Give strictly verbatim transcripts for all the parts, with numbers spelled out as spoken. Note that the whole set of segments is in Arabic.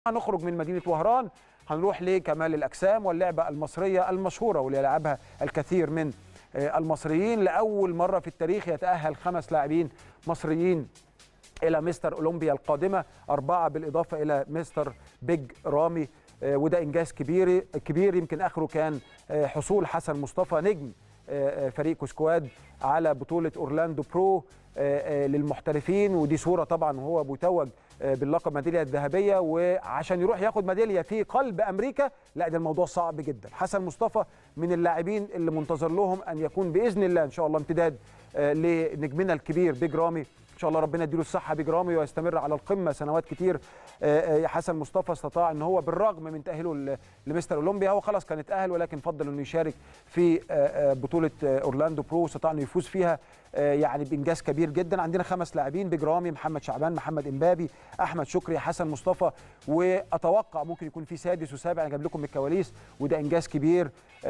هنخرج من مدينة وهران، هنروح لكمال الأجسام واللعبة المصرية المشهورة واللي يلعبها الكثير من المصريين. لأول مرة في التاريخ يتأهل خمس لاعبين مصريين إلى مستر أولمبيا القادمة، أربعة بالإضافة إلى مستر بيج رامي، وده إنجاز كبير كبير. يمكن آخره كان حصول حسن مصطفى نجم فريق كوسكواد على بطولة أورلاندو برو للمحترفين، ودي صورة طبعا وهو بيتوج باللقب ميدالية الذهبية، وعشان يروح ياخد ميدالية في قلب أمريكا، لا ده الموضوع صعب جدا. حسن مصطفى من اللاعبين اللي منتظر لهم أن يكون بإذن الله إن شاء الله امتداد لنجمنا الكبير بيج رامي، إن شاء الله ربنا يديله الصحة بيج رامي ويستمر على القمة سنوات كتير. حسن مصطفى استطاع ان هو بالرغم من تأهيله لمستر أولمبيا، هو خلاص كان اتأهل ولكن فضل انه يشارك في بطولة أورلاندو برو، استطاع انه يفوز فيها يعني بإنجاز كبير جدا. عندنا خمس لاعبين: بيج رامي، محمد شعبان، محمد إمبابي، أحمد شكري، حسن مصطفى، وأتوقع ممكن يكون في سادس وسابع. أنا جايب لكم من الكواليس، وده إنجاز كبير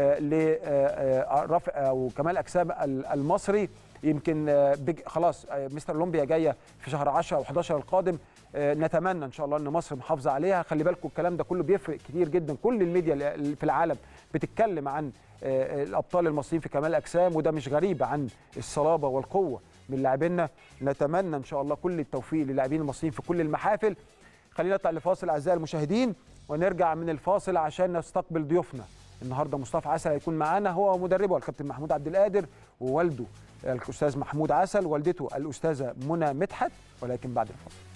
لرفع وكمال أجسام المصري. يمكن خلاص مستر أولمبيا جايه في شهر عشرة او حداشر القادم، نتمنى ان شاء الله ان مصر محافظه عليها. خلي بالكم الكلام ده كله بيفرق كتير جدا، كل الميديا في العالم بتتكلم عن الابطال المصريين في كمال الاجسام، وده مش غريب عن الصلابه والقوه من لاعبينا. نتمنى ان شاء الله كل التوفيق للاعبين المصريين في كل المحافل. خلينا نطلع لفاصل اعزائي المشاهدين، ونرجع من الفاصل عشان نستقبل ضيوفنا النهارده. مصطفى عسل هيكون معانا، هو ومدربه الكابتن محمود عبد القادر، ووالده الاستاذ محمود عسل، والدته الاستاذه منى مدحت، ولكن بعد الفاصل.